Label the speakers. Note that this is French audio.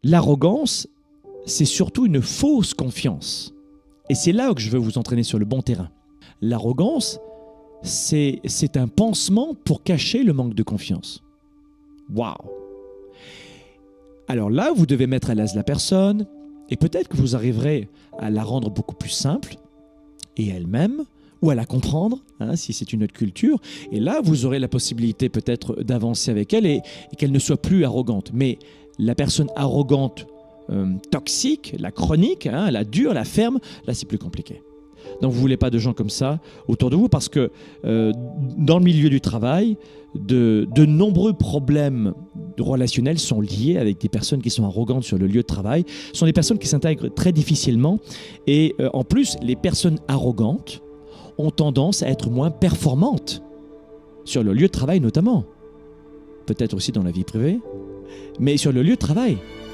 Speaker 1: L'arrogance, c'est surtout une fausse confiance. Et c'est là que je veux vous entraîner sur le bon terrain. L'arrogance, c'est un pansement pour cacher le manque de confiance. Waouh! Alors là, vous devez mettre à l'aise la personne et peut-être que vous arriverez à la rendre beaucoup plus simple et elle-même, ou à la comprendre, hein, si c'est une autre culture. Et là, vous aurez la possibilité peut-être d'avancer avec elle et qu'elle ne soit plus arrogante. Mais la personne arrogante, toxique, la chronique, hein, la dure, la ferme, là c'est plus compliqué. Donc vous ne voulez pas de gens comme ça autour de vous parce que dans le milieu du travail, de nombreux problèmes relationnels sont liés avec des personnes qui sont arrogantes sur le lieu de travail. Ce sont des personnes qui s'intègrent très difficilement et en plus, les personnes arrogantes ont tendance à être moins performantes sur le lieu de travail notamment. Peut-être aussi dans la vie privée, mais sur le lieu de travail.